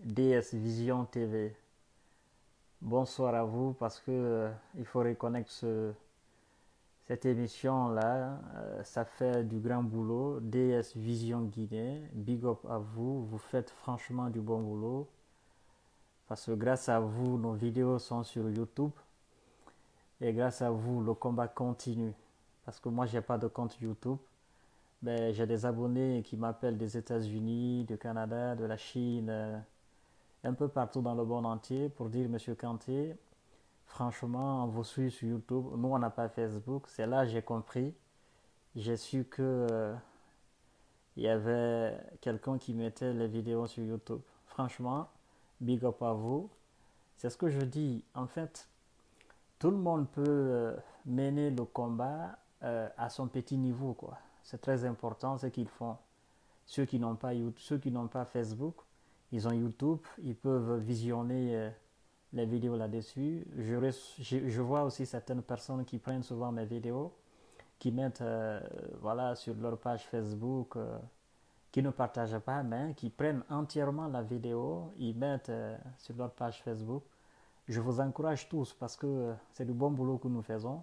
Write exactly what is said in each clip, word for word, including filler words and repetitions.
D S Vision T V. Bonsoir à vous parce que euh, il faut reconnaître ce- cette émission-là. Euh, ça fait du grand boulot. D S Vision Guinée, big up à vous. Vous faites franchement du bon boulot parce que grâce à vous, nos vidéos sont sur YouTube et grâce à vous, le combat continue. Parce que moi, j'ai pas de compte YouTube. Mais j'ai des abonnés qui m'appellent des États-Unis, du Canada, de la Chine, euh, un peu partout dans le monde entier pour dire Monsieur Kanté, franchement, on vous suit sur YouTube. Nous, on n'a pas Facebook. C'est là que j'ai compris. J'ai su que euh, il y avait quelqu'un qui mettait les vidéos sur YouTube. Franchement, big up à vous. C'est ce que je dis. En fait, tout le monde peut euh, mener le combat euh, à son petit niveau, quoi. C'est très important ce qu'ils font. Ceux qui n'ont pas, ceux qui n'ont pas Facebook, ils ont YouTube. Ils peuvent visionner euh, les vidéos là-dessus. Je, je, je vois aussi certaines personnes qui prennent souvent mes vidéos, qui mettent euh, voilà, sur leur page Facebook, euh, qui ne partagent pas, mais qui prennent entièrement la vidéo, ils mettent euh, sur leur page Facebook. Je vous encourage tous parce que euh, c'est du bon boulot que nous faisons.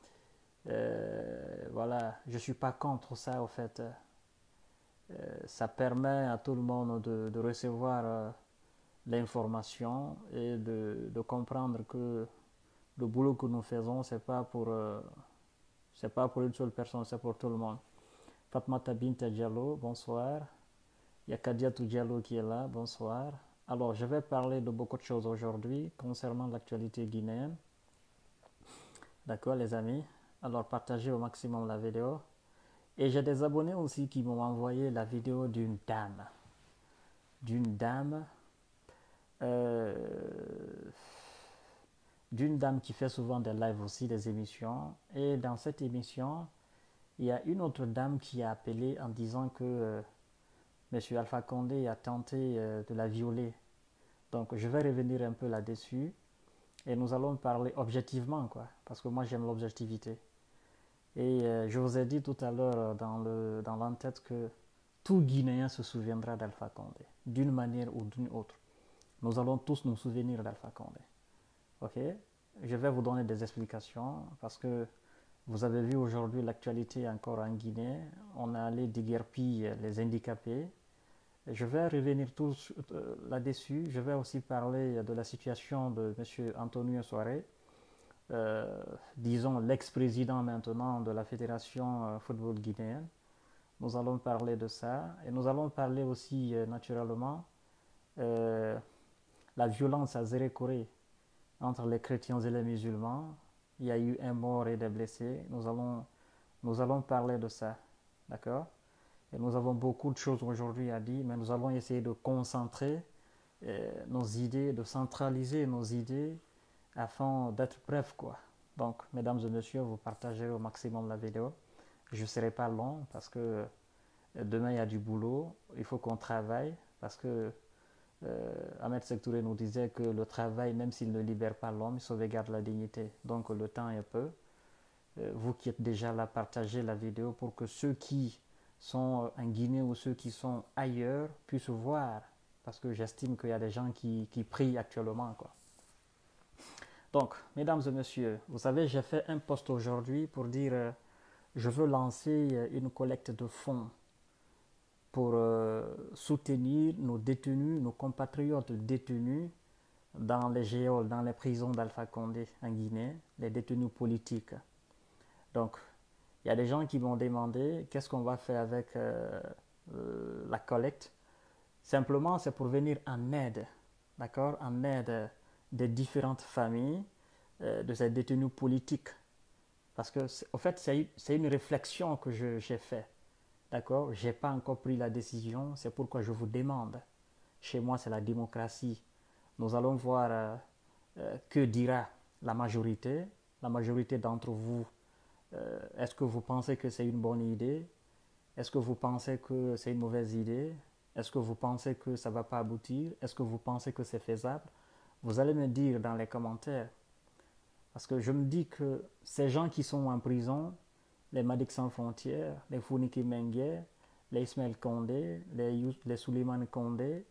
Euh, voilà, je ne suis pas contre ça, au fait. Euh, ça permet à tout le monde de, de recevoir euh, l'information et de, de comprendre que le boulot que nous faisons, c'est pas pour euh, c'est pas pour une seule personne, c'est pour tout le monde. Fatmata Binta Diallo, bonsoir. Il y a Kadiatou Diallo qui est là, bonsoir. Alors, je vais parler de beaucoup de choses aujourd'hui concernant l'actualité guinéenne. D'accord, les amis? Alors, partagez au maximum la vidéo. Et j'ai des abonnés aussi qui m'ont envoyé la vidéo d'une dame. D'une dame. euh, d'une dame qui fait souvent des lives aussi, des émissions. Et dans cette émission, il y a une autre dame qui a appelé en disant que euh, M. Alpha Condé a tenté euh, de la violer. Donc je vais revenir un peu là-dessus et nous allons parler objectivement, quoi, parce que moi j'aime l'objectivité. Et euh, je vous ai dit tout à l'heure dans le dans l'entête que tout Guinéen se souviendra d'Alpha Condé, d'une manière ou d'une autre. Nous allons tous nous souvenir d'Alpha Condé. Ok? Je vais vous donner des explications parce que vous avez vu aujourd'hui l'actualité encore en Guinée. On a allé déguerpir les handicapés. Je vais revenir tous euh, là-dessus. Je vais aussi parler de la situation de M. Antonio Soare, euh, disons l'ex-président maintenant de la Fédération euh, football guinéenne. Nous allons parler de ça et nous allons parler aussi euh, naturellement euh, la violence à Zérékoré entre les chrétiens et les musulmans. Il y a eu un mort et des blessés. Nous allons, nous allons parler de ça. D'accord? Et nous avons beaucoup de choses aujourd'hui à dire, mais nous allons essayer de concentrer euh, nos idées, de centraliser nos idées afin d'être bref, quoi. Donc, mesdames et messieurs, vous partagez au maximum la vidéo. Je ne serai pas long parce que euh, demain il y a du boulot. Il faut qu'on travaille parce que euh, Ahmed Sektouré nous disait que le travail, même s'il ne libère pas l'homme, il sauvegarde la dignité. Donc le temps est peu. Euh, vous qui êtes déjà là, partagez la vidéo pour que ceux qui sont en Guinée ou ceux qui sont ailleurs puissent voir. Parce que j'estime qu'il y a des gens qui, qui prient actuellement, quoi. Donc, mesdames et messieurs, vous savez, j'ai fait un post aujourd'hui pour dire euh, je veux lancer euh, une collecte de fonds pour euh, soutenir nos détenus, nos compatriotes détenus dans les géoles, dans les prisons d'Alpha Condé en Guinée, les détenus politiques. Donc, il y a des gens qui m'ont demandé qu'est-ce qu'on va faire avec euh, euh, la collecte. Simplement, c'est pour venir en aide, d'accord, en aide des différentes familles euh, de ces détenus politiques. Parce que, au fait, c'est une réflexion que j'ai faite, d'accord. Je n'ai pas encore pris la décision, c'est pourquoi je vous demande. Chez moi, c'est la démocratie. Nous allons voir euh, euh, que dira la majorité. La majorité d'entre vous, euh, est-ce que vous pensez que c'est une bonne idée? Est-ce que vous pensez que c'est une mauvaise idée? Est-ce que vous pensez que ça ne va pas aboutir? Est-ce que vous pensez que c'est faisable? Vous allez me dire dans les commentaires. Parce que je me dis que ces gens qui sont en prison, les Madic Sans Frontières, les Founiki Mengue, les Ismaël Condé, les, les Souleymane Condé,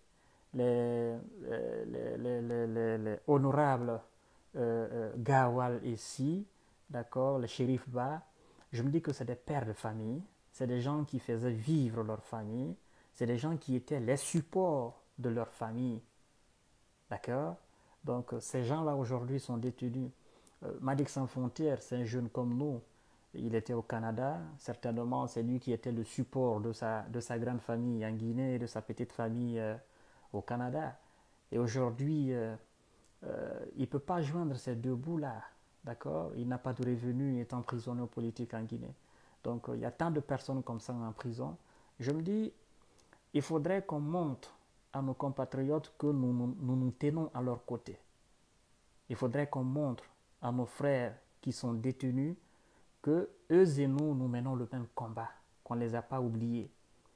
les, les, les, les, les, les honorables euh, euh, Gawal ici, d'accord, le shérif Ba, je me dis que c'est des pères de famille, c'est des gens qui faisaient vivre leur famille, c'est des gens qui étaient les supports de leur famille, d'accord. Donc ces gens-là aujourd'hui sont détenus. Euh, Madic Sans Frontières, c'est un jeune comme nous, il était au Canada, certainement c'est lui qui était le support de sa, de sa grande famille en Guinée et de sa petite famille euh, au Canada. Et aujourd'hui, euh, euh, il ne peut pas joindre ces deux bouts-là. D'accord. Il n'a pas de revenus, il est emprisonné politique en Guinée. Donc, euh, il y a tant de personnes comme ça en prison. Je me dis, il faudrait qu'on montre à nos compatriotes que nous nous, nous nous tenons à leur côté. Il faudrait qu'on montre à nos frères qui sont détenus que eux et nous, nous menons le même combat, qu'on ne les a pas oubliés.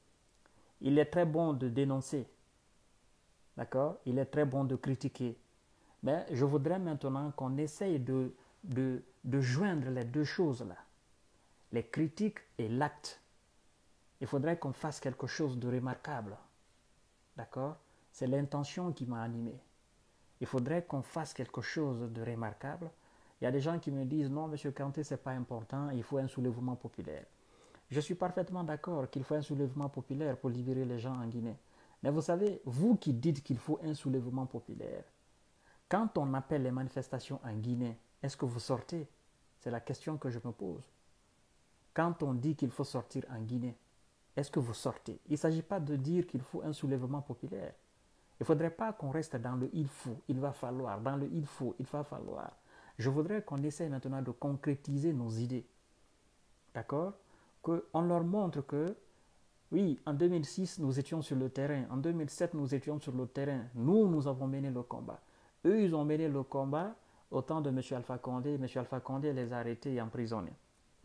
Il est très bon de dénoncer, d'accord. Il est très bon de critiquer. Mais je voudrais maintenant qu'on essaye de, de, de joindre les deux choses-là, les critiques et l'acte. Il faudrait qu'on fasse quelque chose de remarquable. D'accord? C'est l'intention qui m'a animé. Il faudrait qu'on fasse quelque chose de remarquable. Il y a des gens qui me disent non, monsieur Kanté, ce n'est pas important, il faut un soulèvement populaire. Je suis parfaitement d'accord qu'il faut un soulèvement populaire pour libérer les gens en Guinée. Mais vous savez, vous qui dites qu'il faut un soulèvement populaire, quand on appelle les manifestations en Guinée, est-ce que vous sortez? C'est la question que je me pose. Quand on dit qu'il faut sortir en Guinée, est-ce que vous sortez? Il ne s'agit pas de dire qu'il faut un soulèvement populaire. Il ne faudrait pas qu'on reste dans le il faut, il va falloir, dans le il faut, il va falloir. Je voudrais qu'on essaye maintenant de concrétiser nos idées. D'accord? Qu'on leur montre que, oui, en deux mille six, nous étions sur le terrain. En deux mille sept, nous étions sur le terrain. Nous, nous avons mené le combat. Eux, ils ont mené le combat au temps de M. Alpha Condé. M. Alpha Condé les a arrêtés et emprisonnés.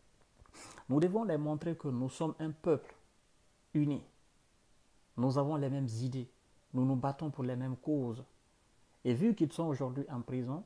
Nous devons les montrer que nous sommes un peuple uni. Nous avons les mêmes idées. Nous nous battons pour les mêmes causes. Et vu qu'ils sont aujourd'hui en prison,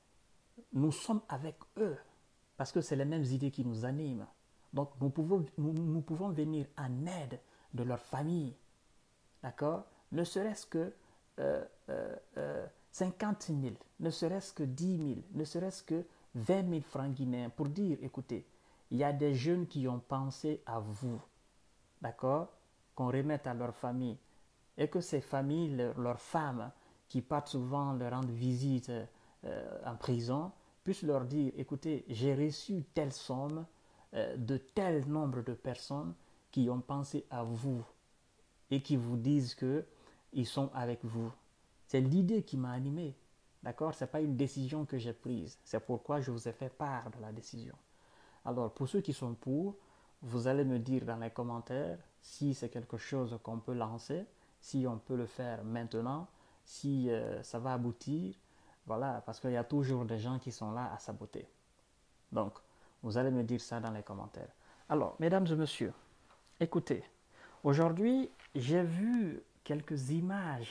nous sommes avec eux. Parce que c'est les mêmes idées qui nous animent. Donc nous pouvons, nous, nous pouvons venir en aide de leur famille. D'accord? Ne serait-ce que euh, euh, euh, cinquante mille, ne serait-ce que dix mille, ne serait-ce que vingt mille francs guinéens pour dire, écoutez, il y a des jeunes qui ont pensé à vous, d'accord, qu'on remette à leur famille et que ces familles, leur, leurs femmes qui partent souvent leur rendre visite euh, en prison, puissent leur dire, écoutez, j'ai reçu telle somme euh, de tel nombre de personnes qui ont pensé à vous et qui vous disent qu'ils sont avec vous. C'est l'idée qui m'a animé. D'accord? Ce n'est pas une décision que j'ai prise. C'est pourquoi je vous ai fait part de la décision. Alors, pour ceux qui sont pour, vous allez me dire dans les commentaires si c'est quelque chose qu'on peut lancer, si on peut le faire maintenant, si euh, ça va aboutir. Voilà, parce qu'il y a toujours des gens qui sont là à saboter. Donc, vous allez me dire ça dans les commentaires. Alors, mesdames et messieurs, écoutez, aujourd'hui, j'ai vu quelques images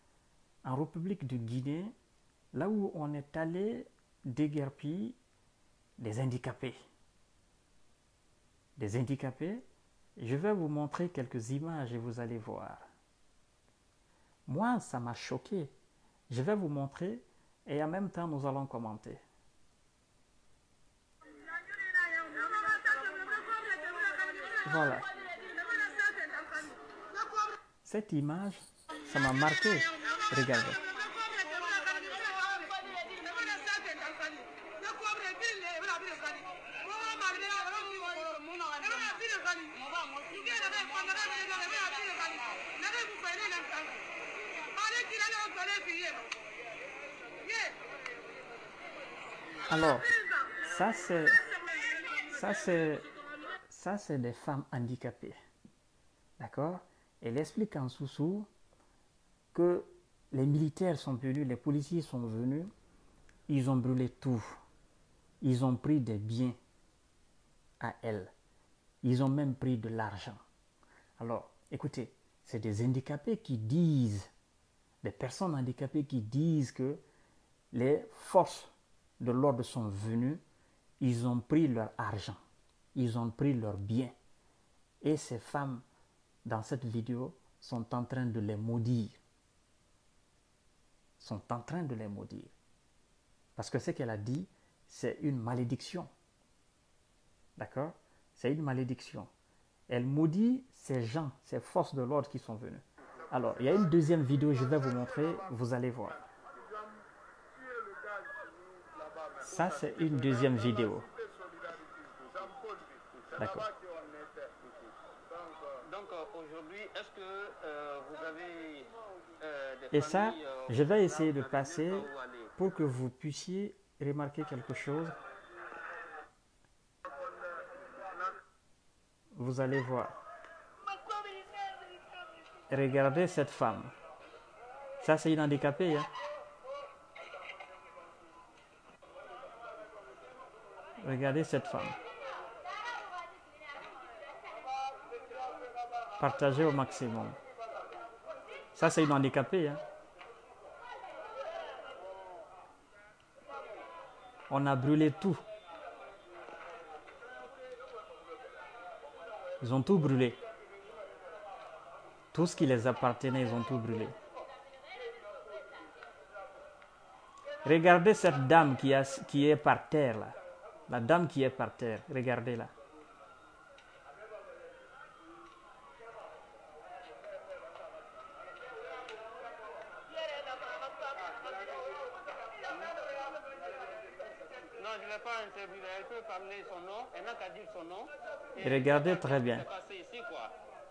en République de Guinée, là où on est allé déguerpir des handicapés. Des handicapés, je vais vous montrer quelques images et vous allez voir. Moi, ça m'a choqué. Je vais vous montrer et en même temps, nous allons commenter. Voilà. Cette image, ça m'a marqué. Regardez. Alors, ça c'est, ça c'est, ça c'est des femmes handicapées, d'accord? Elle explique en sous-sous que les militaires sont venus, les policiers sont venus, ils ont brûlé tout, ils ont pris des biens à elle, ils ont même pris de l'argent. Alors, écoutez, c'est des handicapés qui disent, des personnes handicapées qui disent que les forces de l'ordre sont venus, ils ont pris leur argent, ils ont pris leurs biens. Et ces femmes, dans cette vidéo, sont en train de les maudire. sont en train de les maudire. Parce que ce qu'elle a dit, c'est une malédiction. D'accord? C'est une malédiction. Elle maudit ces gens, ces forces de l'ordre qui sont venues. Alors, il y a une deuxième vidéo, je vais vous montrer, vous allez voir. Ça, c'est une deuxième vidéo. D'accord. Donc aujourd'hui, est-ce que euh, vous avez euh, des Et ça, familles, euh, je vais là, essayer vous de n'avez même passer pas où aller? pour que vous puissiez remarquer quelque chose. Vous allez voir. Regardez cette femme. Ça, c'est une handicapée. Hein? Regardez cette femme. Partagez au maximum. Ça, c'est une handicapée. Hein? On a brûlé tout. Ils ont tout brûlé. Tout ce qui les appartenait, ils ont tout brûlé. Regardez cette dame qui, a, qui est par terre là. La dame qui est par terre. Regardez-la. Non, je ne vais pas interviewer. Elle peut parler son nom. Elle n'a qu'à dire son nom. Et regardez très bien. C'est passé ici, quoi.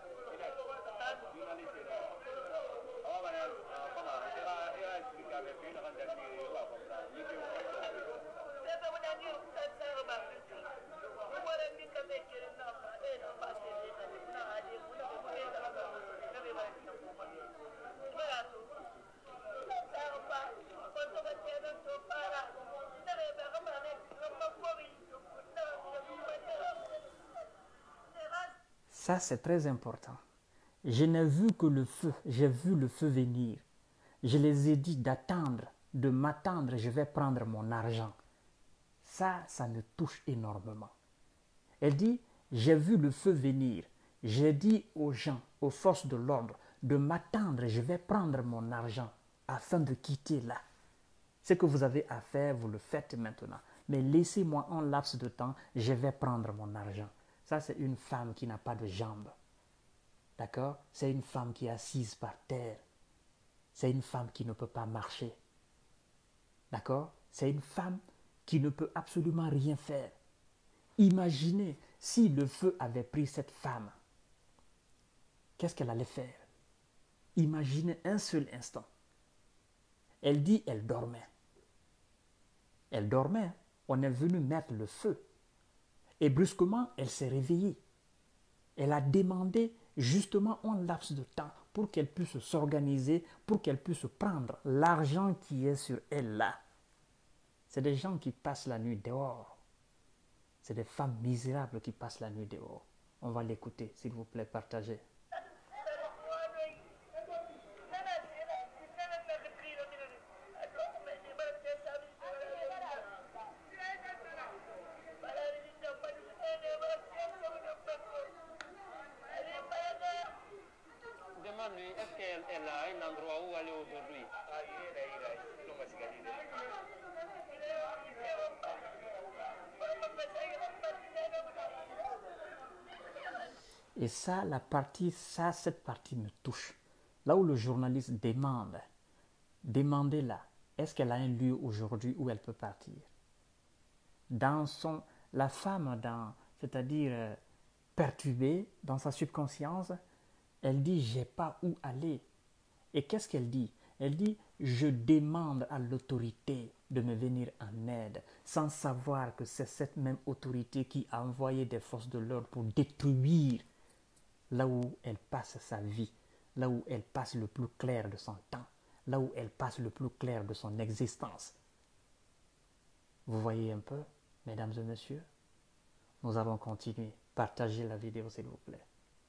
Ça, c'est très important. Je n'ai vu que le feu. J'ai vu le feu venir. Je les ai dit d'attendre, de m'attendre. Je vais prendre mon argent. Ça, ça me touche énormément. Elle dit, j'ai vu le feu venir. J'ai dit aux gens, aux forces de l'ordre, de m'attendre. Je vais prendre mon argent afin de quitter là. Ce que vous avez à faire, vous le faites maintenant. Mais laissez-moi un laps de temps, je vais prendre mon argent. Ça, c'est une femme qui n'a pas de jambes. D'accord? C'est une femme qui est assise par terre. C'est une femme qui ne peut pas marcher. D'accord? C'est une femme qui ne peut absolument rien faire. Imaginez si le feu avait pris cette femme. Qu'est-ce qu'elle allait faire? Imaginez un seul instant. Elle dit elle dormait. Elle dormait. On est venu mettre le feu. Et brusquement, elle s'est réveillée. Elle a demandé justement un laps de temps pour qu'elle puisse s'organiser, pour qu'elle puisse prendre l'argent qui est sur elle là. C'est des gens qui passent la nuit dehors. C'est des femmes misérables qui passent la nuit dehors. On va l'écouter, s'il vous plaît, partagez. Demande-lui, est-ce qu'elle elle a un endroit où aller aujourd'hui? Et ça, la partie, ça, cette partie me touche. Là où le journaliste demande, demandez-la, est-ce qu'elle a un lieu aujourd'hui où elle peut partir? Dans son, la femme, dans, c'est-à-dire euh, perturbée dans sa subconscience, elle dit, j'ai pas où aller. Et qu'est-ce qu'elle dit? Elle dit, je demande à l'autorité de me venir en aide, sans savoir que c'est cette même autorité qui a envoyé des forces de l'ordre pour détruire là où elle passe sa vie, là où elle passe le plus clair de son temps, là où elle passe le plus clair de son existence. Vous voyez un peu, mesdames et messieurs? Nous allons continuer. Partagez la vidéo, s'il vous plaît.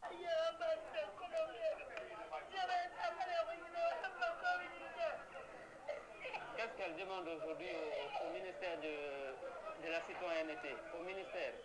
Qu'est-ce qu'elle demande aujourd'hui au, au ministère de, de la citoyenneté? Au ministère?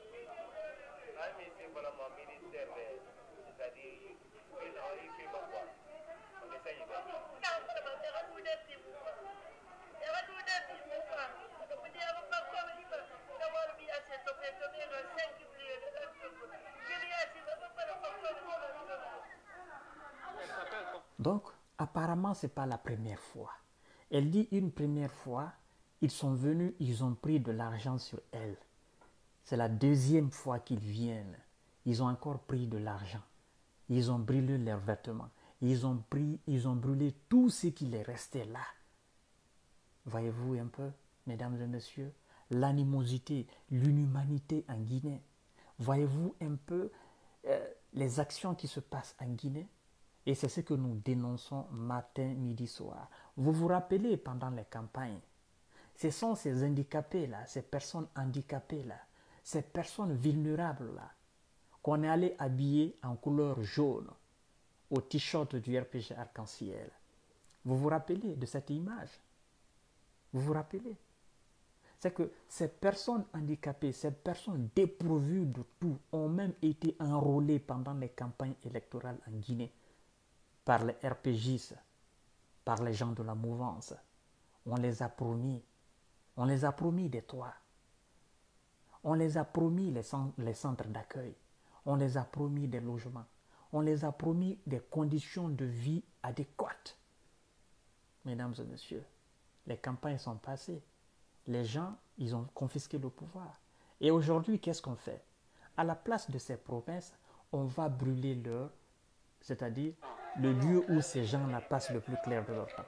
Donc, apparemment, ce n'est pas la première fois. Elle dit une première fois, ils sont venus, ils ont pris de l'argent sur elle. C'est la deuxième fois qu'ils viennent. Ils ont encore pris de l'argent. Ils ont brûlé leurs vêtements. Ils ont, pris, ils ont brûlé tout ce qui est resté là. Voyez-vous un peu, mesdames et messieurs, l'animosité, l'inhumanité en Guinée. Voyez-vous un peu euh, les actions qui se passent en Guinée. Et c'est ce que nous dénonçons matin, midi, soir. Vous vous rappelez pendant les campagnes, ce sont ces handicapés-là, ces personnes handicapées-là, ces personnes vulnérables-là, qu'on est allé habiller en couleur jaune au t-shirt du R P G Arc-en-Ciel. Vous vous rappelez de cette image? Vous vous rappelez? C'est que ces personnes handicapées, ces personnes dépourvues de tout, ont même été enrôlées pendant les campagnes électorales en Guinée par les R P Gistes, par les gens de la mouvance. On les a promis. On les a promis des toits. On les a promis les centres, les centres d'accueil. On les a promis des logements. On les a promis des conditions de vie adéquates. Mesdames et messieurs, les campagnes sont passées. Les gens, ils ont confisqué le pouvoir. Et aujourd'hui, qu'est-ce qu'on fait? À la place de ces promesses, on va brûler leur, c'est-à-dire le lieu où ces gens-là passent le plus clair de leur temps.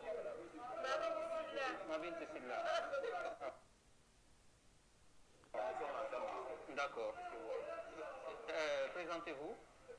D'accord. Euh, Présentez-vous.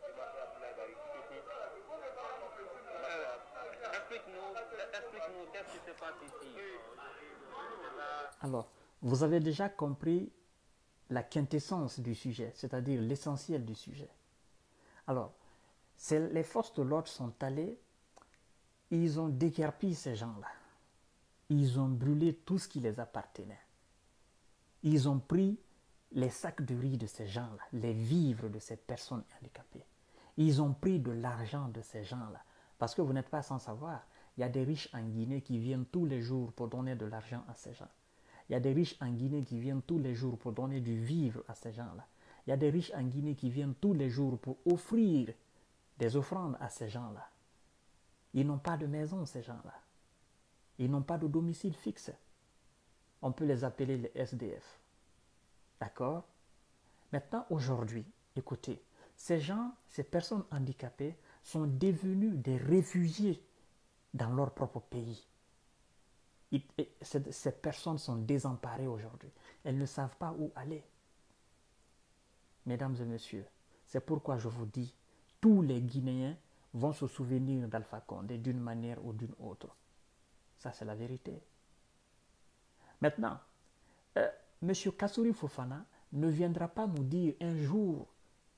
Euh, Explique-nous explique qu'est-ce qui se passe ici. Alors, vous avez déjà compris la quintessence du sujet, c'est-à-dire l'essentiel du sujet. Alors, les forces de l'ordre sont allées, ils ont déguerpi ces gens-là. Ils ont brûlé tout ce qui les appartenait. Ils ont pris les sacs de riz de ces gens-là, les vivres de ces personnes handicapées. Ils ont pris de l'argent de ces gens-là. Parce que vous n'êtes pas sans savoir, il y a des riches en Guinée qui viennent tous les jours pour donner de l'argent à ces gens. Il y a des riches en Guinée qui viennent tous les jours pour donner du vivre à ces gens-là. Il y a des riches en Guinée qui viennent tous les jours pour offrir des offrandes à ces gens-là. Ils n'ont pas de maison, ces gens-là. Ils n'ont pas de domicile fixe. On peut les appeler les S D F. D'accord? Maintenant, aujourd'hui, écoutez, ces gens, ces personnes handicapées sont devenus des réfugiés dans leur propre pays. Et ces personnes sont désemparées aujourd'hui. Elles ne savent pas où aller. Mesdames et messieurs, c'est pourquoi je vous dis, tous les Guinéens vont se souvenir d'Alpha Condé d'une manière ou d'une autre. Ça, c'est la vérité. Maintenant, euh, M. Kassouri Fofana ne viendra pas nous dire un jour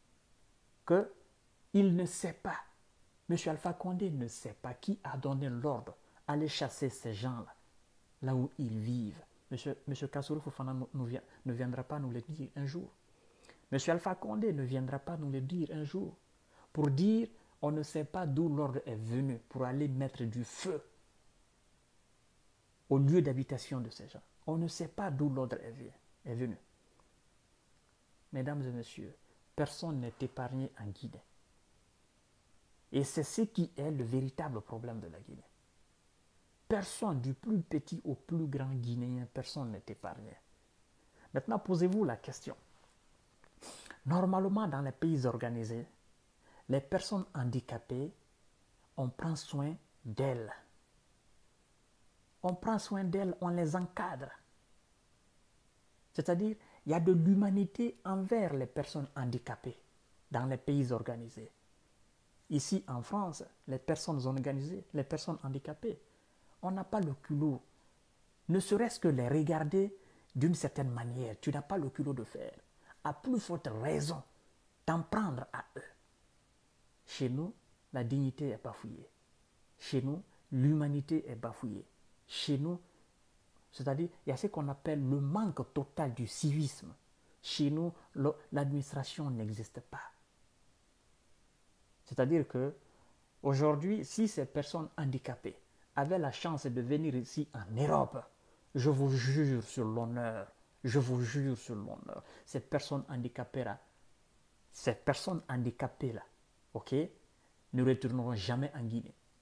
qu'il ne sait pas. M. Alpha Condé ne sait pas qui a donné l'ordre d'aller chasser ces gens-là, là où ils vivent. M. Monsieur Kassouri Fofana ne viendra pas nous le dire un jour. M. Alpha Condé ne viendra pas nous le dire un jour pour dire on ne sait pas d'où l'ordre est venu pour aller mettre du feu au lieu d'habitation de ces gens. On ne sait pas d'où l'ordre est venu. Mesdames et messieurs, personne n'est épargné en Guinée. Et c'est ce qui est le véritable problème de la Guinée. Personne, du plus petit au plus grand Guinéen, personne n'est épargné. Maintenant, posez-vous la question. Normalement, dans les pays organisés, les personnes handicapées, on prend soin d'elles. On prend soin d'elles, on les encadre. C'est-à-dire, il y a de l'humanité envers les personnes handicapées dans les pays organisés. Ici, en France, les personnes organisées, les personnes handicapées, on n'a pas le culot. Ne serait-ce que les regarder d'une certaine manière, tu n'as pas le culot de faire. À plus forte raison d'en prendre à eux. Chez nous, la dignité est bafouillée. Chez nous, l'humanité est bafouillée. Chez nous, c'est-à-dire, il y a ce qu'on appelle le manque total du civisme. Chez nous, l'administration n'existe pas. C'est-à-dire que aujourd'hui, si ces personnes handicapées avaient la chance de venir ici en Europe, je vous jure sur l'honneur, je vous jure sur l'honneur, ces personnes handicapées-là, ces personnes handicapées-là, ok, ne retourneront jamais en Guinée.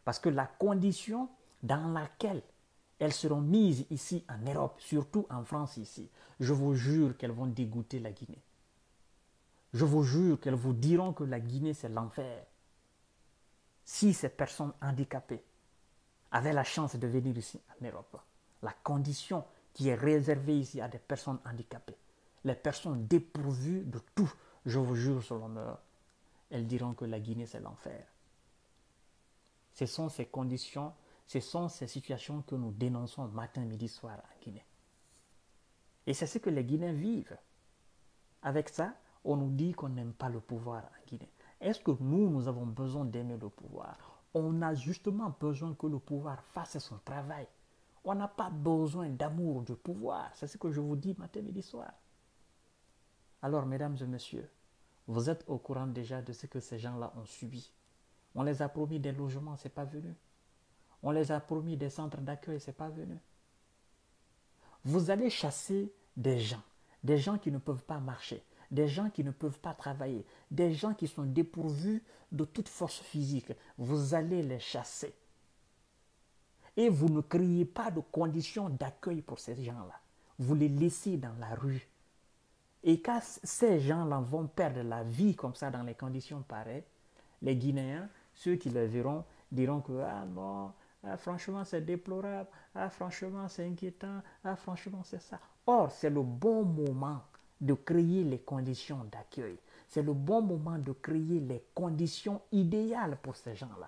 Parce que la condition dans laquelle elles seront mises ici en Europe, surtout en France ici, je vous jure qu'elles vont dégoûter la Guinée. Je vous jure qu'elles vous diront que la Guinée, c'est l'enfer. Si ces personnes handicapées avaient la chance de venir ici en Europe, la condition qui est réservée ici à des personnes handicapées, les personnes dépourvues de tout, je vous jure sur l'honneur, elles diront que la Guinée, c'est l'enfer. Ce sont ces conditions, ce sont ces situations que nous dénonçons matin, midi, soir en Guinée. Et c'est ce que les Guinéens vivent. Avec ça, on nous dit qu'on n'aime pas le pouvoir en Guinée. Est-ce que nous, nous avons besoin d'aimer le pouvoir? On a justement besoin que le pouvoir fasse son travail. On n'a pas besoin d'amour du pouvoir. C'est ce que je vous dis matin, midi, soir. Alors, mesdames et messieurs, vous êtes au courant déjà de ce que ces gens-là ont subi. On les a promis des logements, ce n'est pas venu. On les a promis des centres d'accueil, ce n'est pas venu. Vous allez chasser des gens, des gens qui ne peuvent pas marcher, des gens qui ne peuvent pas travailler, des gens qui sont dépourvus de toute force physique. Vous allez les chasser. Et vous ne créez pas de conditions d'accueil pour ces gens-là. Vous les laissez dans la rue. Et quand ces gens-là vont perdre la vie comme ça dans les conditions pareilles, les Guinéens, ceux qui les verront, diront que ah non, ah, franchement c'est déplorable, ah franchement c'est inquiétant, ah franchement c'est ça. Or, c'est le bon moment de créer les conditions d'accueil. C'est le bon moment de créer les conditions idéales pour ces gens-là.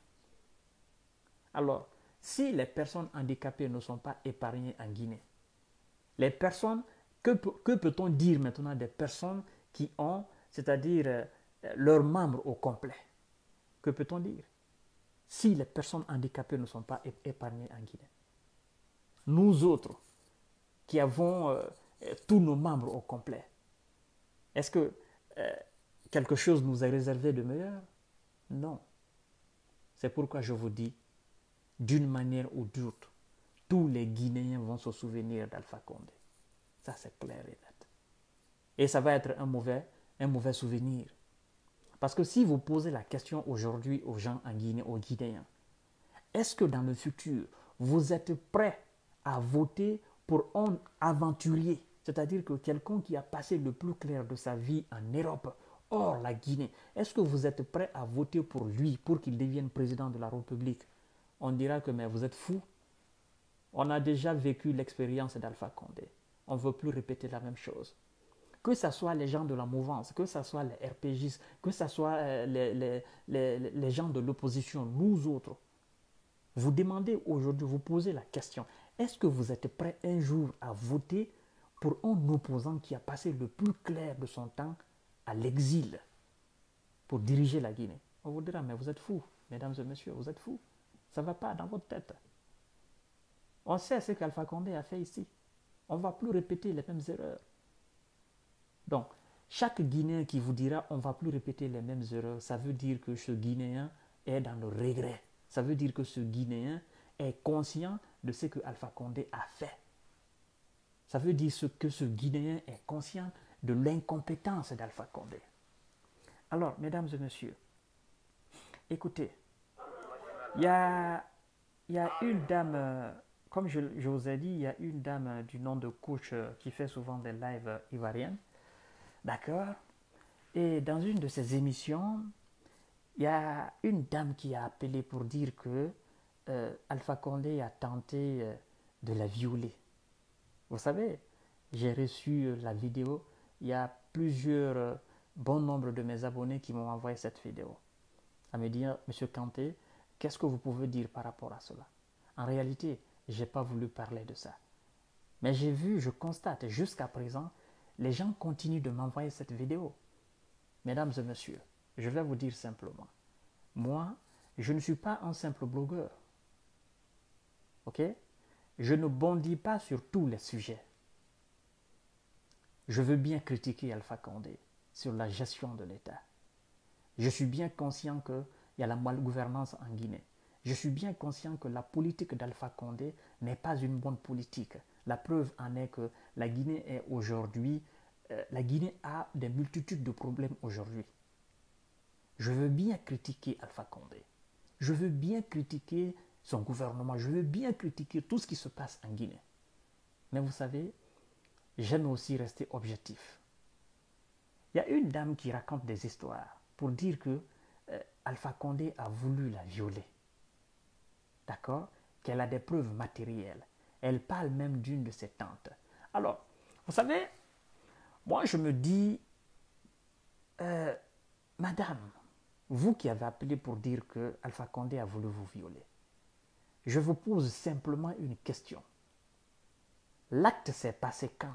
Alors, si les personnes handicapées ne sont pas épargnées en Guinée, les personnes, que, que peut-on dire maintenant des personnes qui ont, c'est-à-dire euh, leurs membres au complet? Que peut-on dire si les personnes handicapées ne sont pas épargnées en Guinée? Nous autres, qui avons euh, tous nos membres au complet, est-ce que euh, quelque chose nous est réservé de meilleur? Non. C'est pourquoi je vous dis, d'une manière ou d'autre, tous les Guinéens vont se souvenir d'Alpha Condé. Ça, c'est clair et net. Et ça va être un mauvais, un mauvais souvenir. Parce que si vous posez la question aujourd'hui aux gens en Guinée, aux Guinéens, est-ce que dans le futur, vous êtes prêts à voter pour un aventurier, c'est-à-dire que quelqu'un qui a passé le plus clair de sa vie en Europe, hors la Guinée, est-ce que vous êtes prêts à voter pour lui, pour qu'il devienne président de la République? On dira que mais vous êtes fous. On a déjà vécu l'expérience d'Alpha Condé. On ne veut plus répéter la même chose. Que ce soit les gens de la mouvance, que ce soit les R P J, que ce soit les, les, les, les gens de l'opposition, nous autres, vous demandez aujourd'hui, vous posez la question, est-ce que vous êtes prêts un jour à voter pour un opposant qui a passé le plus clair de son temps à l'exil pour diriger la Guinée? On vous dira, mais vous êtes fous, mesdames et messieurs, vous êtes fous. Ça ne va pas dans votre tête. On sait ce qu'Alpha Condé a fait ici. On ne va plus répéter les mêmes erreurs. Donc, chaque Guinéen qui vous dira on ne va plus répéter les mêmes erreurs, ça veut dire que ce Guinéen est dans le regret. Ça veut dire que ce Guinéen est conscient de ce que Alpha Condé a fait. Ça veut dire que ce Guinéen est conscient de l'incompétence d'Alpha Condé. Alors, mesdames et messieurs, écoutez, il y a, y a une dame, euh, comme je, je vous ai dit, il y a une dame euh, du nom de Coach euh, qui fait souvent des lives euh, ivoiriennes. D'accord? Et dans une de ses émissions, il y a une dame qui a appelé pour dire que euh, Alpha Condé a tenté euh, de la violer. Vous savez, j'ai reçu euh, la vidéo. Il y a plusieurs, euh, bon nombre de mes abonnés qui m'ont envoyé cette vidéo. À me dire, Monsieur Kanté, qu'est-ce que vous pouvez dire par rapport à cela? En réalité, je n'ai pas voulu parler de ça. Mais j'ai vu, je constate jusqu'à présent, les gens continuent de m'envoyer cette vidéo. Mesdames et messieurs, je vais vous dire simplement, moi, je ne suis pas un simple blogueur. Ok? Je ne bondis pas sur tous les sujets. Je veux bien critiquer Alpha Condé sur la gestion de l'État. Je suis bien conscient qu'il y a la malgouvernance en Guinée. Je suis bien conscient que la politique d'Alpha Condé n'est pas une bonne politique. La preuve en est que la Guinée est aujourd'hui, euh, la Guinée a des multitudes de problèmes aujourd'hui. Je veux bien critiquer Alpha Condé. Je veux bien critiquer son gouvernement, je veux bien critiquer tout ce qui se passe en Guinée. Mais vous savez, j'aime aussi rester objectif. Il y a une dame qui raconte des histoires pour dire que euh, Alpha Condé a voulu la violer. D'accord? Qu'elle a des preuves matérielles. Elle parle même d'une de ses tantes. Alors, vous savez, moi je me dis, euh, madame, vous qui avez appelé pour dire que Alpha Condé a voulu vous violer, je vous pose simplement une question. L'acte s'est passé quand?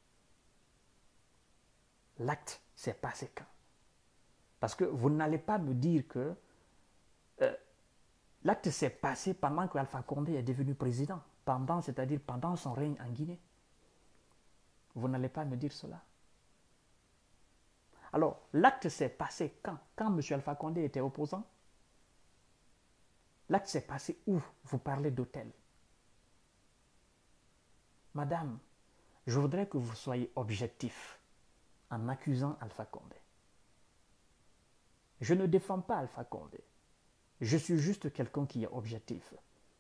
L'acte s'est passé quand? Parce que vous n'allez pas me dire que euh, l'acte s'est passé pendant que Alpha Condé est devenu président, pendant, c'est-à-dire pendant son règne en Guinée. Vous n'allez pas me dire cela. Alors, l'acte s'est passé quand? Quand M. Alpha Condé était opposant? L'acte s'est passé où? Vous parlez d'hôtel. Madame, je voudrais que vous soyez objectif en accusant Alpha Condé. Je ne défends pas Alpha Condé. Je suis juste quelqu'un qui est objectif.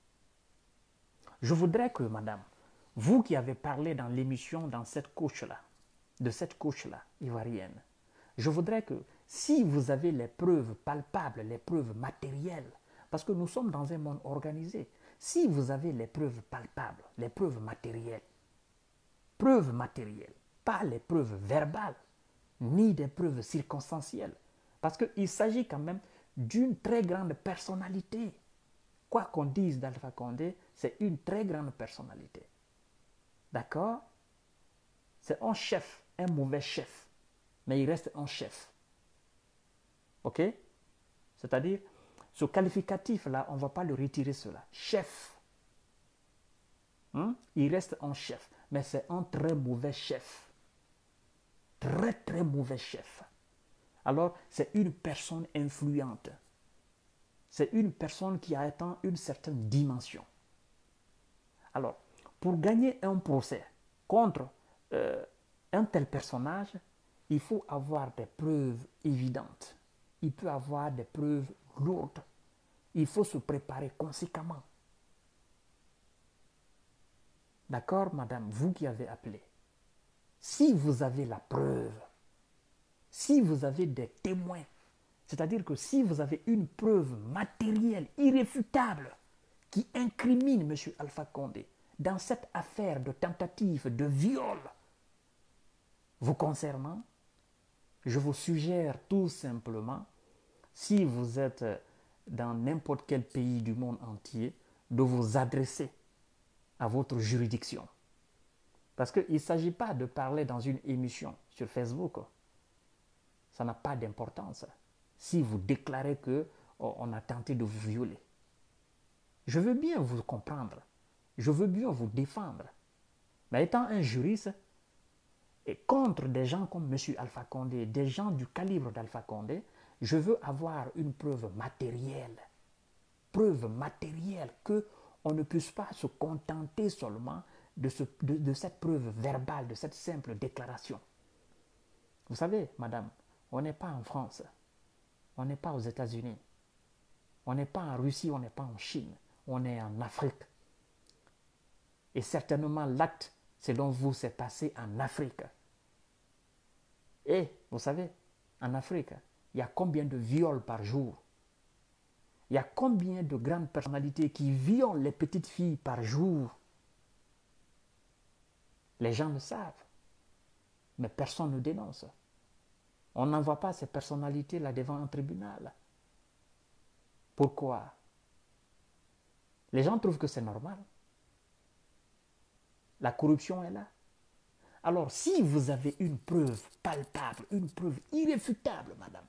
Je voudrais que, madame, vous qui avez parlé dans l'émission, dans cette couche-là, de cette couche-là, ivoirienne, je voudrais que, si vous avez les preuves palpables, les preuves matérielles, parce que nous sommes dans un monde organisé, si vous avez les preuves palpables, les preuves matérielles, preuves matérielles, pas les preuves verbales, ni des preuves circonstancielles, parce qu'il s'agit quand même d'une très grande personnalité. Quoi qu'on dise d'Alpha Condé, c'est une très grande personnalité. D'accord? C'est un chef, un mauvais chef, mais il reste un chef. Ok? C'est-à-dire, ce qualificatif-là, on ne va pas le retirer cela. Chef. Hein? Il reste un chef, mais c'est un très mauvais chef. Très, très mauvais chef. Alors, c'est une personne influente. C'est une personne qui a atteint une certaine dimension. Alors, pour gagner un procès contre euh, un tel personnage, il faut avoir des preuves évidentes. Il peut avoir des preuves lourdes. Il faut se préparer conséquemment. D'accord, madame, vous qui avez appelé. Si vous avez la preuve, si vous avez des témoins, c'est-à-dire que si vous avez une preuve matérielle, irréfutable, qui incrimine M. Alpha Condé dans cette affaire de tentative de viol vous concernant, je vous suggère tout simplement, si vous êtes dans n'importe quel pays du monde entier, de vous adresser à votre juridiction. Parce qu'il ne s'agit pas de parler dans une émission sur Facebook. Ça n'a pas d'importance. Si vous déclarez qu'on a tenté de vous violer. Je veux bien vous comprendre. Je veux bien vous défendre. Mais étant un juriste, et contre des gens comme M. Alpha Condé, des gens du calibre d'Alpha Condé, je veux avoir une preuve matérielle. Preuve matérielle qu'on ne puisse pas se contenter seulement de, ce, de, de cette preuve verbale, de cette simple déclaration. Vous savez, madame, on n'est pas en France. On n'est pas aux États-Unis. On n'est pas en Russie, on n'est pas en Chine. On est en Afrique. Et certainement, l'acte, selon vous, s'est passé en Afrique. Et, vous savez, en Afrique, il y a combien de viols par jour? Il y a combien de grandes personnalités qui violent les petites filles par jour? Les gens le savent. Mais personne ne dénonce. On n'envoie pas ces personnalités-là devant un tribunal. Pourquoi? Les gens trouvent que c'est normal. La corruption est là. Alors, si vous avez une preuve palpable, une preuve irréfutable, madame,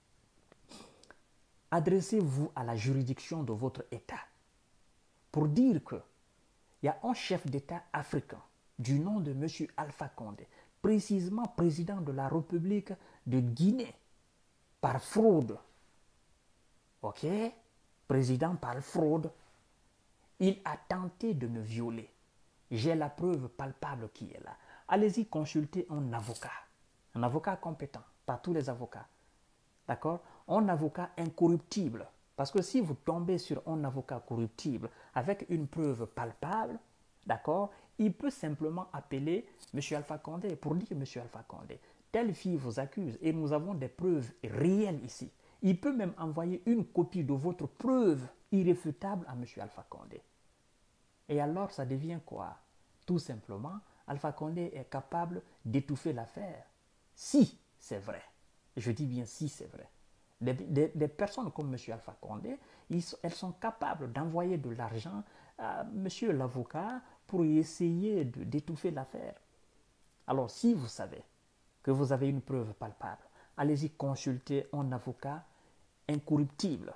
adressez-vous à la juridiction de votre État pour dire qu'il y a un chef d'État africain du nom de M. Alpha Condé, précisément président de la République de Guinée, par fraude. Ok? Président par fraude. Il a tenté de me violer. J'ai la preuve palpable qui est là. Allez-y consulter un avocat. Un avocat compétent, pas tous les avocats. D'accord? Un avocat incorruptible. Parce que si vous tombez sur un avocat corruptible avec une preuve palpable, d'accord, il peut simplement appeler M. Alpha Condé pour dire M. Alpha Condé, telle fille vous accuse et nous avons des preuves réelles ici. Il peut même envoyer une copie de votre preuve irréfutable à M. Alpha Condé. Et alors, ça devient quoi? Tout simplement, Alpha Condé est capable d'étouffer l'affaire. Si c'est vrai. Je dis bien si c'est vrai. Des, des, des personnes comme M. Alpha Condé, ils, elles sont capables d'envoyer de l'argent à M. l'avocat pour essayer d'étouffer l'affaire. Alors, si vous savez que vous avez une preuve palpable, allez-y consulter un avocat incorruptible,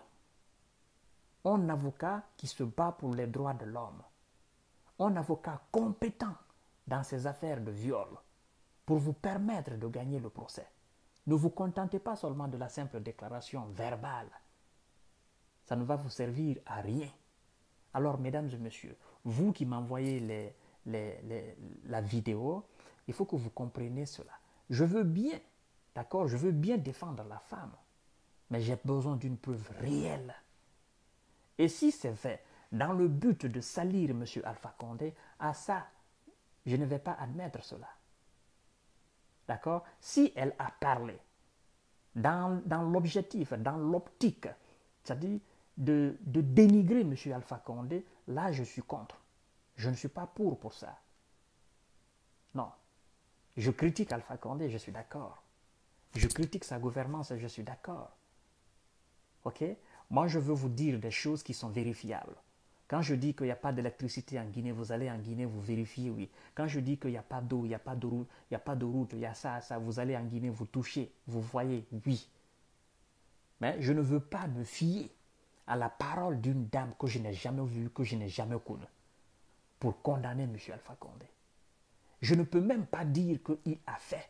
un avocat qui se bat pour les droits de l'homme, un avocat compétent dans ces affaires de viol pour vous permettre de gagner le procès. Ne vous contentez pas seulement de la simple déclaration verbale. Ça ne va vous servir à rien. Alors, mesdames et messieurs, vous qui m'envoyez les, les, les, la vidéo, il faut que vous compreniez cela. Je veux bien, d'accord, je veux bien défendre la femme, mais j'ai besoin d'une preuve réelle. Et si c'est fait dans le but de salir M. Alpha Condé, à ça, je ne vais pas admettre cela. D'accord? Si elle a parlé dans, dans l'objectif, dans l'optique, c'est-à-dire de, de dénigrer M. Alpha Condé, là je suis contre. Je ne suis pas pour pour ça. Non. Je critique Alpha Condé, je suis d'accord. Je critique sa gouvernance, je suis d'accord. Ok? Moi, je veux vous dire des choses qui sont vérifiables. Quand je dis qu'il n'y a pas d'électricité en Guinée, vous allez en Guinée, vous vérifiez, oui. Quand je dis qu'il n'y a pas d'eau, il n'y a pas de route, il n'y a pas de route, il y a ça, ça, vous allez en Guinée, vous touchez, vous voyez, oui. Mais je ne veux pas me fier à la parole d'une dame que je n'ai jamais vue, que je n'ai jamais connue, pour condamner M. Alpha Condé. Je ne peux même pas dire qu'il a fait.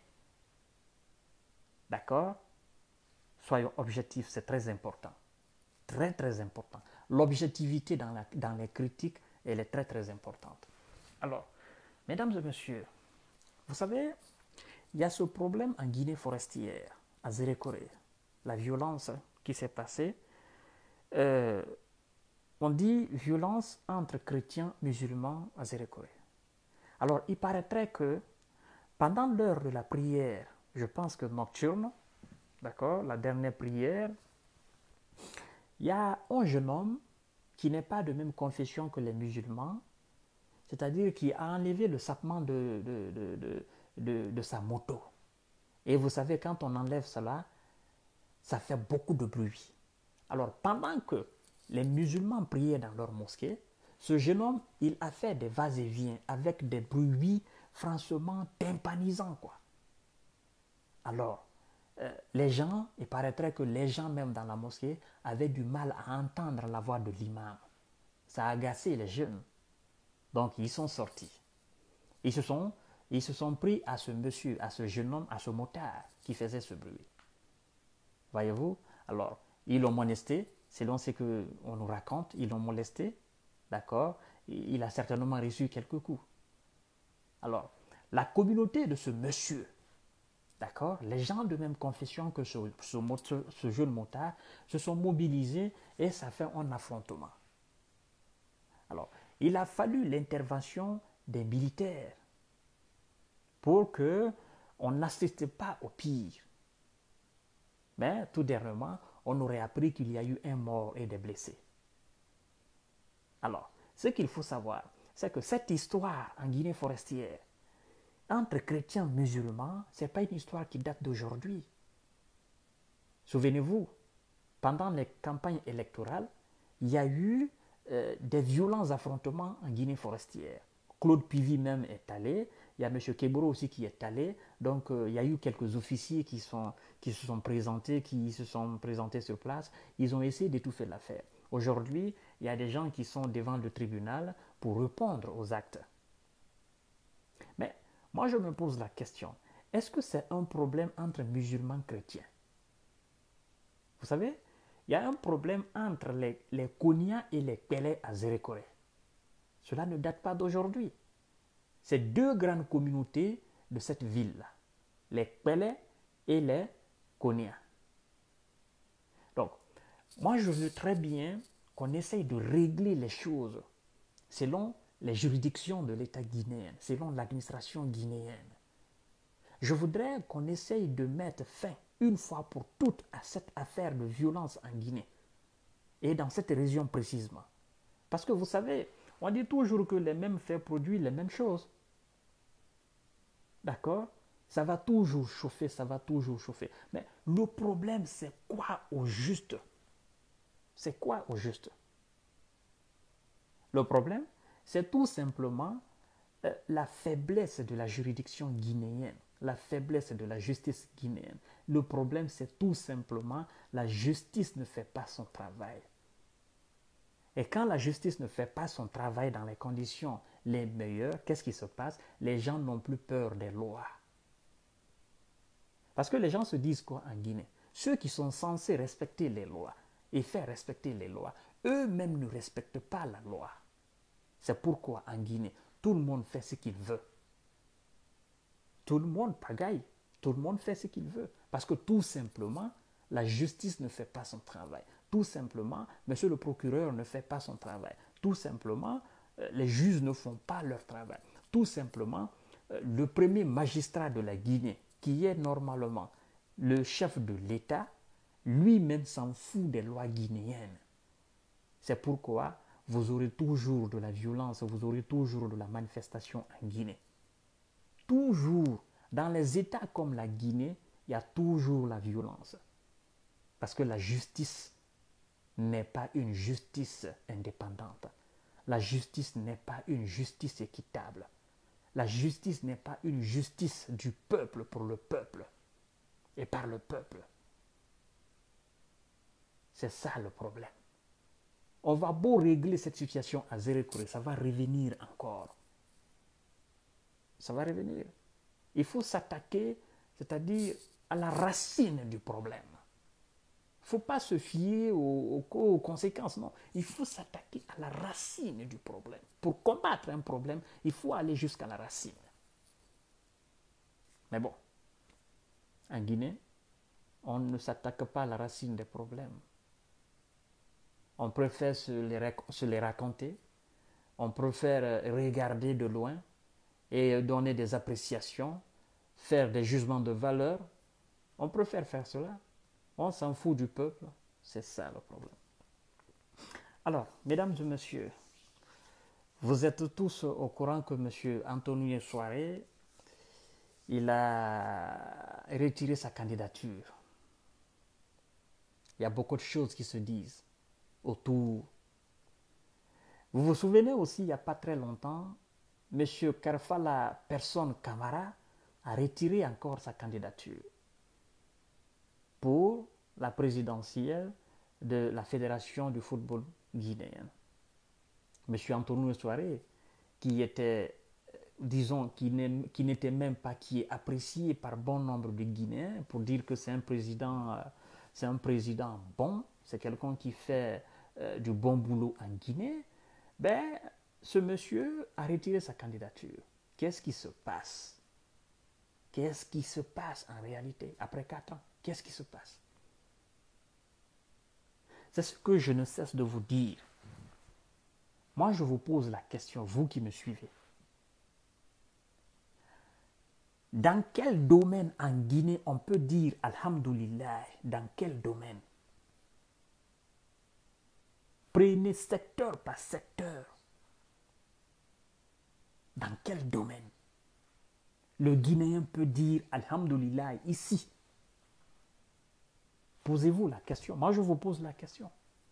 D'accord? Soyons objectifs, c'est très important. Très, très important. L'objectivité dans, la, dans les critiques, elle est très, très importante. Alors, mesdames et messieurs, vous savez, il y a ce problème en Guinée forestière, à Zérékoré, la violence qui s'est passée. Euh, on dit violence entre chrétiens musulmans à Zérékoré. Alors, il paraîtrait que pendant l'heure de la prière, je pense que nocturne, d'accord, la dernière prière, il y a un jeune homme qui n'est pas de même confession que les musulmans, c'est-à-dire qui a enlevé le sapement de, de, de, de, de, de sa moto. Et vous savez, quand on enlève cela, ça fait beaucoup de bruit. Alors, pendant que les musulmans priaient dans leur mosquée, ce jeune homme, il a fait des vas-et-vient avec des bruits franchement tympanisants, quoi. Alors, euh, les gens, il paraîtrait que les gens même dans la mosquée avaient du mal à entendre la voix de l'imam. Ça a agacé les jeunes. Donc, ils sont sortis. Ils se sont, ils se sont pris à ce monsieur, à ce jeune homme, à ce motard qui faisait ce bruit. Voyez-vous? Alors, ils l'ont molesté, selon ce qu'on nous raconte, ils l'ont molesté, d'accord? Il a certainement reçu quelques coups. Alors, la communauté de ce monsieur, d'accord, les gens de même confession que ce, ce, ce jeune motard se sont mobilisés et ça fait un affrontement. Alors, il a fallu l'intervention des militaires pour qu'on n'assiste pas au pire. Mais tout dernièrement, on aurait appris qu'il y a eu un mort et des blessés. Alors, ce qu'il faut savoir, c'est que cette histoire en Guinée forestière, entre chrétiens et musulmans, ce n'est pas une histoire qui date d'aujourd'hui. Souvenez-vous, pendant les campagnes électorales, il y a eu euh, des violents affrontements en Guinée forestière. Claude Pivy même est allé, il y a M. Keboro aussi qui est allé, donc euh, il y a eu quelques officiers qui, sont, qui se sont présentés, qui se sont présentés sur place, ils ont essayé d'étouffer l'affaire. Aujourd'hui, il y a des gens qui sont devant le tribunal pour répondre aux actes. Mais moi je me pose la question, est-ce que c'est un problème entre musulmans et chrétiens? Vous savez, il y a un problème entre les, les Konya et les Pélé à Zérékoré. Cela ne date pas d'aujourd'hui. C'est deux grandes communautés de cette ville-là, les Pélé et les Konya. Donc, Moi, je veux très bien qu'on essaye de régler les choses selon les juridictions de l'État guinéen, selon l'administration guinéenne. Je voudrais qu'on essaye de mettre fin, une fois pour toutes, à cette affaire de violence en Guinée, et dans cette région précisément. Parce que vous savez, on dit toujours que les mêmes faits produisent les mêmes choses. D'accord? Ça va toujours chauffer, ça va toujours chauffer. Mais le problème, c'est quoi au juste? C'est quoi au juste? Le problème, c'est tout simplement euh, la faiblesse de la juridiction guinéenne, la faiblesse de la justice guinéenne. Le problème, c'est tout simplement la justice ne fait pas son travail. Et quand la justice ne fait pas son travail dans les conditions les meilleures, qu'est-ce qui se passe? Les gens n'ont plus peur des lois. Parce que les gens se disent quoi en Guinée? Ceux qui sont censés respecter les lois et faire respecter les lois, eux-mêmes ne respectent pas la loi. C'est pourquoi en Guinée, tout le monde fait ce qu'il veut. Tout le monde pagaille, tout le monde fait ce qu'il veut. Parce que tout simplement, la justice ne fait pas son travail. Tout simplement, monsieur le procureur ne fait pas son travail. Tout simplement, les juges ne font pas leur travail. Tout simplement, le premier magistrat de la Guinée, qui est normalement le chef de l'État, lui-même s'en fout des lois guinéennes. C'est pourquoi vous aurez toujours de la violence, vous aurez toujours de la manifestation en Guinée. Toujours, dans les États comme la Guinée, il y a toujours la violence. Parce que la justice n'est pas une justice indépendante. La justice n'est pas une justice équitable. La justice n'est pas une justice du peuple pour le peuple et par le peuple. C'est ça le problème. On va beau régler cette situation à Zérékoré, ça va revenir encore. Ça va revenir. Il faut s'attaquer, c'est-à-dire à la racine du problème. Il ne faut pas se fier aux, aux, aux conséquences, non. Il faut s'attaquer à la racine du problème. Pour combattre un problème, il faut aller jusqu'à la racine. Mais bon, en Guinée, on ne s'attaque pas à la racine des problèmes. On préfère se les, se les raconter, on préfère regarder de loin et donner des appréciations, faire des jugements de valeur. On préfère faire cela. On s'en fout du peuple. C'est ça le problème. Alors, mesdames et messieurs, vous êtes tous au courant que M. Antonio Souaré, il a retiré sa candidature. Il y a beaucoup de choses qui se disent autour. Vous vous souvenez aussi, il n'y a pas très longtemps, M. Karfala Personne Camara a retiré encore sa candidature pour la présidentielle de la Fédération du football guinéen. M. Antonio Souaré, qui était, disons, qui n'était même pas, qui est apprécié par bon nombre de Guinéens pour dire que c'est un président, c'est un président bon, c'est quelqu'un qui fait euh, du bon boulot en Guinée, ben, ce monsieur a retiré sa candidature. Qu'est-ce qui se passe? Qu'est-ce qui se passe en réalité après quatre ans? Qu'est-ce qui se passe? C'est ce que je ne cesse de vous dire. Moi, je vous pose la question, vous qui me suivez. Dans quel domaine en Guinée on peut dire Alhamdulillah? Dans quel domaine? Prenez secteur par secteur. Dans quel domaine le Guinéen peut dire Alhamdulillah ici? Posez-vous la question. Moi, je vous pose la question.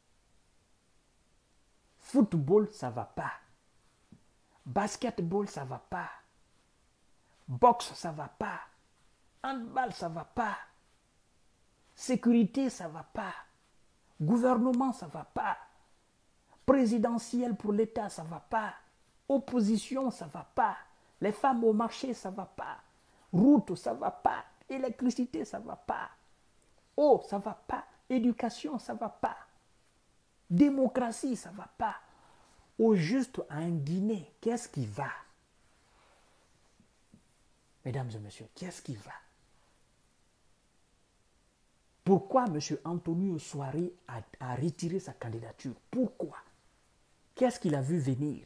Football, ça ne va pas. Basketball, ça ne va pas. Boxe, ça ne va pas. Handball, ça ne va pas. Sécurité, ça ne va pas. Gouvernement, ça ne va pas. Présidentiel pour l'État, ça ne va pas. Opposition, ça ne va pas. Les femmes au marché, ça ne va pas. Route, ça ne va pas. Électricité, ça ne va pas. Eau, ça ne va pas. Éducation, ça ne va pas. Démocratie, ça ne va pas. Au juste, en Guinée, qu'est-ce qui va? Mesdames et messieurs, qu'est-ce qui va? Pourquoi M. Antonio Souaré a, a retiré sa candidature? Pourquoi? Qu'est-ce qu'il a vu venir?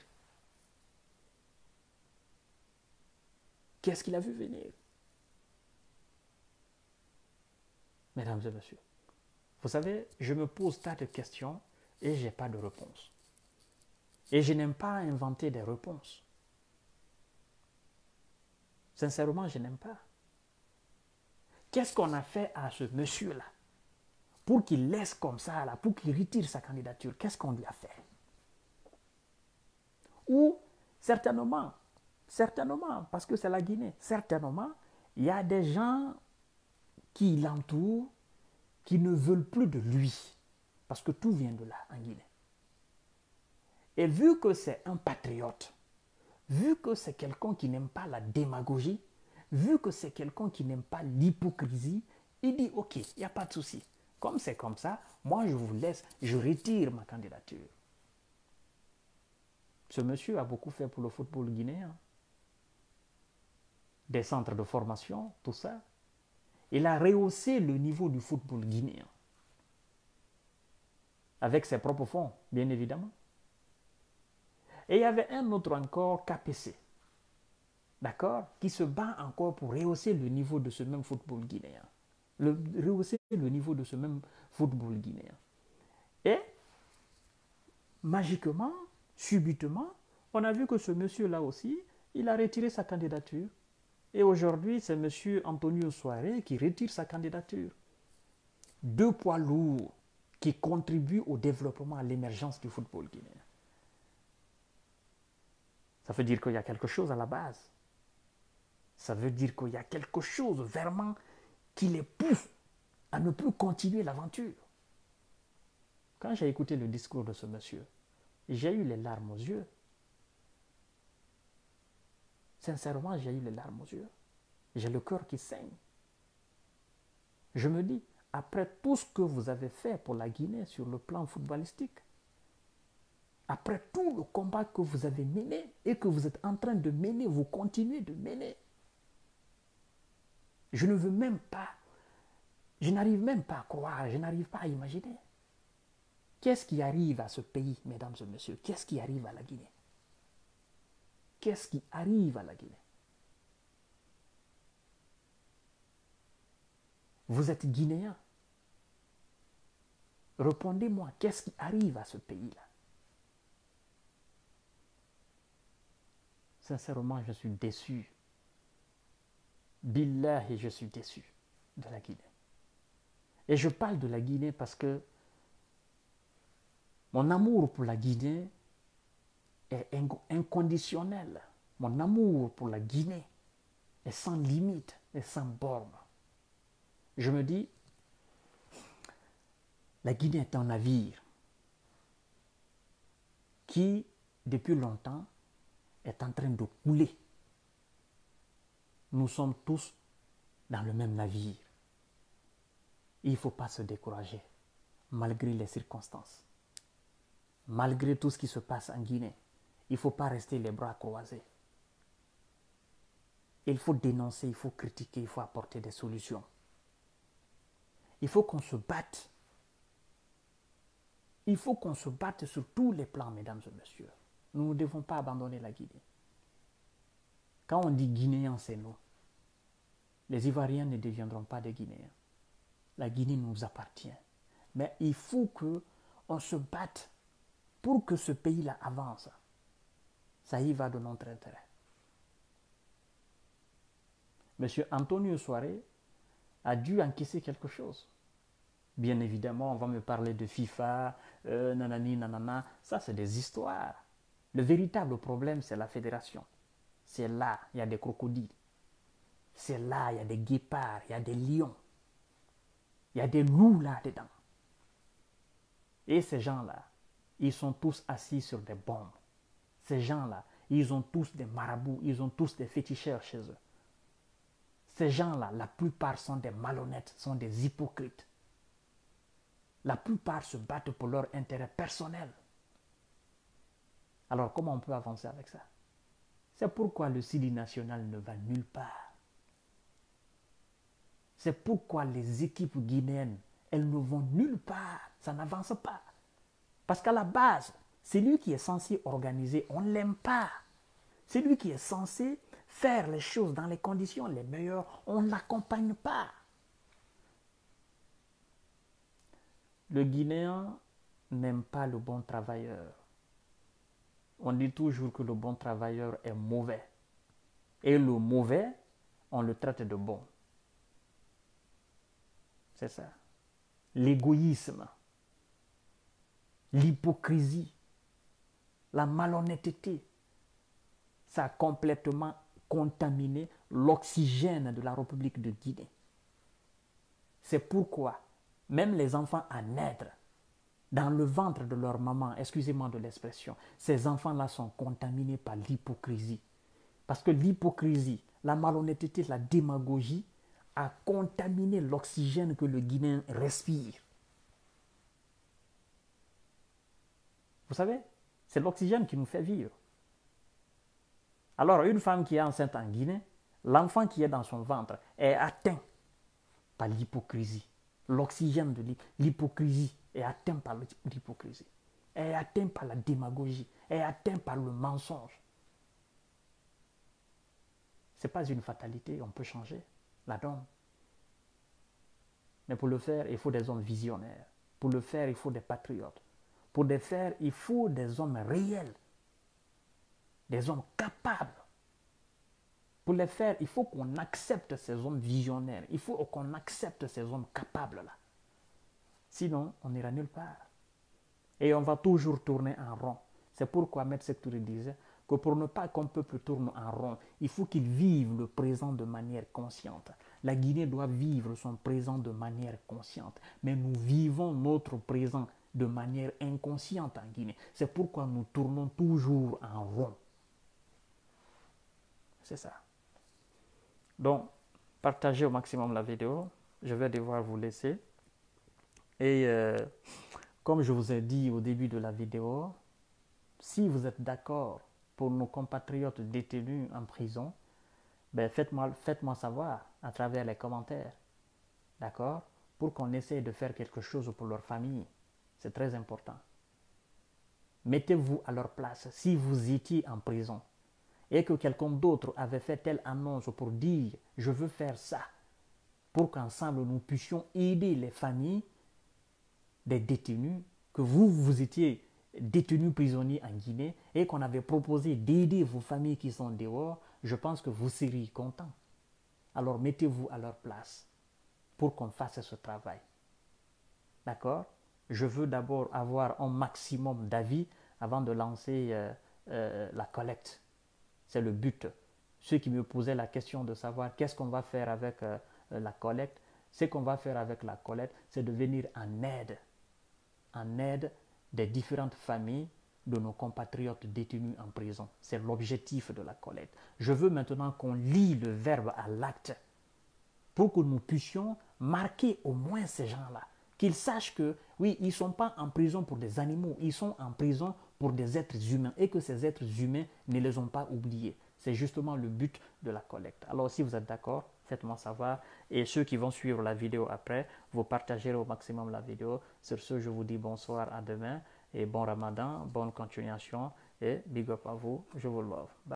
Qu'est-ce qu'il a vu venir? Mesdames et messieurs, vous savez, je me pose tas de questions et je n'ai pas de réponse. Et je n'aime pas inventer des réponses. Sincèrement, je n'aime pas. Qu'est-ce qu'on a fait à ce monsieur-là pour qu'il laisse comme ça, là, pour qu'il retire sa candidature? Qu'est-ce qu'on lui a fait? Ou, certainement, certainement, parce que c'est la Guinée, certainement, il y a des gens qui l'entourent, qui ne veulent plus de lui, parce que tout vient de là, en Guinée. Et vu que c'est un patriote, vu que c'est quelqu'un qui n'aime pas la démagogie, vu que c'est quelqu'un qui n'aime pas l'hypocrisie, il dit, ok, il n'y a pas de souci. Comme c'est comme ça, moi je vous laisse, je retire ma candidature. Ce monsieur a beaucoup fait pour le football guinéen. Des centres de formation, tout ça. Il a rehaussé le niveau du football guinéen. Avec ses propres fonds, bien évidemment. Et il y avait un autre encore, K P C. D'accord? Qui se bat encore pour rehausser le niveau de ce même football guinéen. Le, rehausser le niveau de ce même football guinéen. Et, magiquement, subitement, on a vu que ce monsieur-là aussi, il a retiré sa candidature. Et aujourd'hui, c'est M. Antonio Souaré qui retire sa candidature. Deux poids lourds qui contribuent au développement, à l'émergence du football guinéen. Ça veut dire qu'il y a quelque chose à la base. Ça veut dire qu'il y a quelque chose vraiment qui les pousse à ne plus continuer l'aventure. Quand j'ai écouté le discours de ce monsieur, j'ai eu les larmes aux yeux. Sincèrement, j'ai eu les larmes aux yeux. J'ai le cœur qui saigne. Je me dis, après tout ce que vous avez fait pour la Guinée sur le plan footballistique, après tout le combat que vous avez mené et que vous êtes en train de mener, vous continuez de mener. Je ne veux même pas, je n'arrive même pas à croire, je n'arrive pas à imaginer. Qu'est-ce qui arrive à ce pays, mesdames et messieurs? Qu'est-ce qui arrive à la Guinée? Qu'est-ce qui arrive à la Guinée? Vous êtes Guinéen. Répondez-moi, qu'est-ce qui arrive à ce pays-là? Sincèrement, je suis déçu. Billahi, je suis déçu de la Guinée. Et je parle de la Guinée parce que mon amour pour la Guinée est inconditionnel. Mon amour pour la Guinée est sans limite et sans borne. Je me dis, la Guinée est un navire qui, depuis longtemps, est en train de couler. Nous sommes tous dans le même navire. Il ne faut pas se décourager, malgré les circonstances. Malgré tout ce qui se passe en Guinée, il ne faut pas rester les bras croisés. Il faut dénoncer, il faut critiquer, il faut apporter des solutions. Il faut qu'on se batte. Il faut qu'on se batte sur tous les plans, mesdames et messieurs. Nous ne devons pas abandonner la Guinée. Quand on dit Guinéens, c'est nous. Les Ivoiriens ne deviendront pas des Guinéens. La Guinée nous appartient. Mais il faut qu'on se batte pour que ce pays-là avance. Ça y va de notre intérêt. Monsieur Antonio Souaré a dû encaisser quelque chose. Bien évidemment, on va me parler de FIFA, euh, nanani, nanana. Ça, c'est des histoires. Le véritable problème, c'est la fédération. C'est là, il y a des crocodiles. C'est là, il y a des guépards, il y a des lions. Il y a des loups là-dedans. Et ces gens-là, ils sont tous assis sur des bombes. Ces gens-là, ils ont tous des marabouts, ils ont tous des féticheurs chez eux. Ces gens-là, la plupart sont des malhonnêtes, sont des hypocrites. La plupart se battent pour leur intérêt personnel. Alors comment on peut avancer avec ça? C'est pourquoi le Sili national ne va nulle part. C'est pourquoi les équipes guinéennes elles ne vont nulle part, ça n'avance pas. Parce qu'à la base, c'est lui qui est censé organiser, on ne l'aime pas. C'est lui qui est censé faire les choses dans les conditions les meilleures, on ne l'accompagne pas. Le Guinéen n'aime pas le bon travailleur. On dit toujours que le bon travailleur est mauvais. Et le mauvais, on le traite de bon. C'est ça. L'égoïsme, l'hypocrisie, la malhonnêteté, ça a complètement contaminé l'oxygène de la République de Guinée. C'est pourquoi même les enfants à naître dans le ventre de leur maman, excusez-moi de l'expression, ces enfants-là sont contaminés par l'hypocrisie. Parce que l'hypocrisie, la malhonnêteté, la démagogie a contaminé l'oxygène que le Guinéen respire. Vous savez, c'est l'oxygène qui nous fait vivre. Alors, une femme qui est enceinte en Guinée, l'enfant qui est dans son ventre est atteint par l'hypocrisie. L'oxygène de l'hypocrisie est atteint par l'hypocrisie, est atteint par la démagogie, est atteint par le mensonge. Ce n'est pas une fatalité, on peut changer la donne. Mais pour le faire, il faut des hommes visionnaires. Pour le faire, il faut des patriotes. Pour le faire, il faut des hommes réels, des hommes capables. Pour les faire, il faut qu'on accepte ces hommes visionnaires. Il faut qu'on accepte ces hommes capables-là. Sinon, on n'ira nulle part. Et on va toujours tourner en rond. C'est pourquoi Ahmed Sékou Touré disait que pour ne pas qu'un peuple tourne en rond, il faut qu'il vive le présent de manière consciente. La Guinée doit vivre son présent de manière consciente. Mais nous vivons notre présent de manière inconsciente en Guinée. C'est pourquoi nous tournons toujours en rond. C'est ça. Donc, partagez au maximum la vidéo. Je vais devoir vous laisser. Et euh, comme je vous ai dit au début de la vidéo, si vous êtes d'accord pour nos compatriotes détenus en prison, ben faites-moi faites-moi savoir à travers les commentaires. D'accord? Pour qu'on essaie de faire quelque chose pour leur famille. C'est très important. Mettez-vous à leur place. Si vous étiez en prison et que quelqu'un d'autre avait fait telle annonce pour dire « je veux faire ça », pour qu'ensemble nous puissions aider les familles des détenus, que vous, vous étiez détenus prisonniers en Guinée et qu'on avait proposé d'aider vos familles qui sont dehors, je pense que vous seriez contents. Alors mettez-vous à leur place pour qu'on fasse ce travail. D'accord? Je veux d'abord avoir un maximum d'avis avant de lancer euh, euh, la collecte. C'est le but. Ceux qui me posaient la question de savoir qu'est-ce qu'on va faire avec euh, la collecte, ce qu'on va faire avec la collecte, c'est de venir en aide, en aide des différentes familles de nos compatriotes détenus en prison. C'est l'objectif de la collecte. Je veux maintenant qu'on lie le verbe à l'acte pour que nous puissions marquer au moins ces gens-là, qu'ils sachent que, oui, ils ne sont pas en prison pour des animaux, ils sont en prison pour des êtres humains et que ces êtres humains ne les ont pas oubliés. C'est justement le but de la collecte. Alors, si vous êtes d'accord, faites-moi savoir. Et ceux qui vont suivre la vidéo après, vous partagerez au maximum la vidéo. Sur ce, je vous dis bonsoir, à demain et bon Ramadan, bonne continuation et big up à vous. Je vous love. Bye.